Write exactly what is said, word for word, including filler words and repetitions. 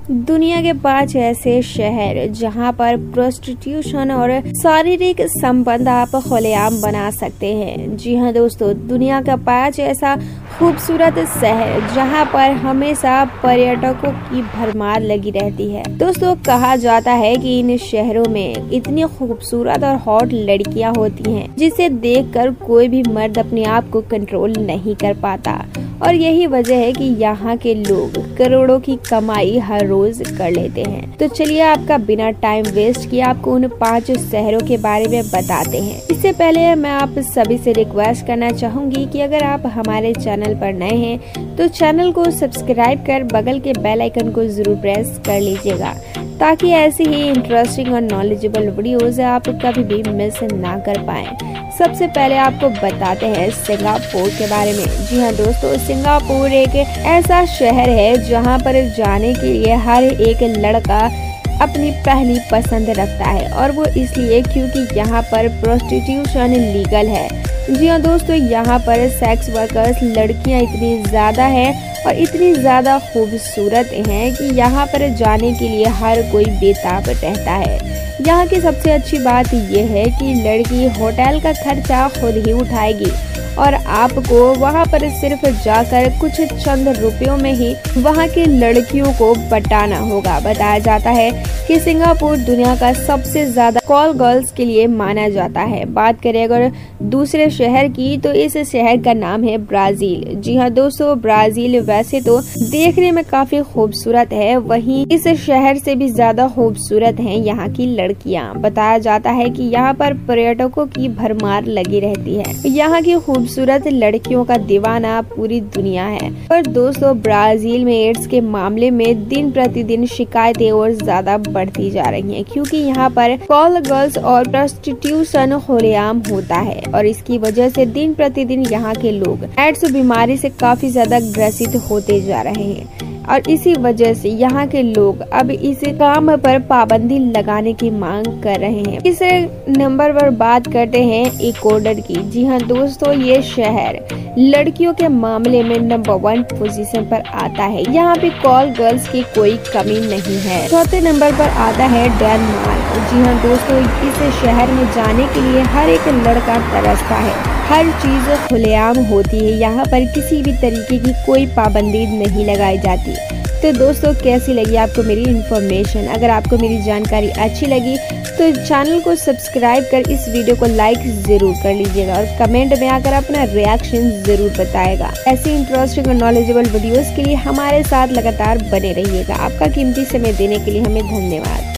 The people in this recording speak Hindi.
दुनिया के पांच ऐसे शहर जहां पर प्रोस्टिट्यूशन और शारीरिक संबंध आप खुलेआम बना सकते हैं। जी हाँ दोस्तों, दुनिया का पांच ऐसा खूबसूरत शहर जहां पर हमेशा पर्यटकों की भरमार लगी रहती है। दोस्तों, कहा जाता है कि इन शहरों में इतनी खूबसूरत और हॉट लड़कियां होती हैं जिसे देखकर कोई भी मर्द अपने आप को कंट्रोल नहीं कर पाता, और यही वजह है कि यहाँ के लोग करोड़ों की कमाई हर रोज कर लेते हैं। तो चलिए आपका बिना टाइम वेस्ट किए आपको उन पांच शहरों के बारे में बताते हैं। इससे पहले मैं आप सभी से रिक्वेस्ट करना चाहूंगी कि अगर आप हमारे चैनल पर नए हैं तो चैनल को सब्सक्राइब कर बगल के बेल आइकन को जरूर प्रेस कर लीजिएगा, ताकि ऐसी ही इंटरेस्टिंग और नॉलेजेबल वीडियोस आप कभी भी मिस ना कर पाएं। सबसे पहले आपको बताते हैं सिंगापुर के बारे में। जी हाँ दोस्तों, सिंगापुर एक ऐसा शहर है जहां पर जाने के लिए हर एक लड़का अपनी पहली पसंद रखता है, और वो इसलिए क्योंकि यहाँ पर प्रोस्टिट्यूशन लीगल है। जी हाँ दोस्तों, यहाँ पर सेक्स वर्कर्स लड़कियाँ इतनी ज्यादा हैं और इतनी ज्यादा खूबसूरत हैं कि यहाँ पर जाने के लिए हर कोई बेताब रहता है। यहाँ की सबसे अच्छी बात यह है कि लड़की होटल का खर्चा खुद ही उठाएगी और आपको वहाँ पर सिर्फ जाकर कुछ चंद रुपयों में ही वहाँ की लड़कियों को पटाना होगा। बताया जाता है कि सिंगापुर दुनिया का सबसे ज्यादा कॉल गर्ल्स के लिए माना जाता है। बात करें अगर दूसरे शहर की, तो इस शहर का नाम है ब्राजील। जी हाँ दोस्तों, ब्राजील वैसे तो देखने में काफी खूबसूरत है, वहीं इस शहर से भी ज्यादा खूबसूरत हैं यहाँ की लड़कियाँ। बताया जाता है कि यहाँ पर पर्यटकों की भरमार लगी रहती है। यहाँ की खूबसूरत लड़कियों का दीवाना पूरी दुनिया है। पर दोस्तों, ब्राजील में एड्स के मामले में दिन प्रतिदिन शिकायतें और ज्यादा बढ़ती जा रही हैं, क्योंकि यहाँ पर कॉल गर्ल्स और प्रोस्टिट्यूशन खुलेआम होता है, और इसकी वजह से दिन प्रतिदिन यहाँ के लोग एड्स बीमारी से काफी ज्यादा ग्रसित होते जा रहे हैं, और इसी वजह से यहाँ के लोग अब इस काम पर पाबंदी लगाने की मांग कर रहे हैं। इस नंबर पर बात करते हैं इक्वाडोर की। जी हाँ दोस्तों, ये शहर लड़कियों के मामले में नंबर वन पोजीशन पर आता है। यहाँ पे कॉल गर्ल्स की कोई कमी नहीं है। चौथे नंबर पर आता है डेनमार्क। जी हाँ दोस्तों, इस शहर में जाने के लिए हर एक लड़का तरसता है। हर चीज खुलेआम होती है, यहाँ पर किसी भी तरीके की कोई पाबंदी नहीं लगाई जाती। तो दोस्तों, कैसी लगी आपको मेरी इन्फॉर्मेशन? अगर आपको मेरी जानकारी अच्छी लगी तो चैनल को सब्सक्राइब कर इस वीडियो को लाइक जरूर कर लीजिएगा, और कमेंट में आकर अपना रिएक्शन जरूर बताएगा। ऐसी इंटरेस्टिंग और नॉलेजेबल वीडियोस के लिए हमारे साथ लगातार बने रहिएगा। आपका कीमती समय देने के लिए हमें धन्यवाद।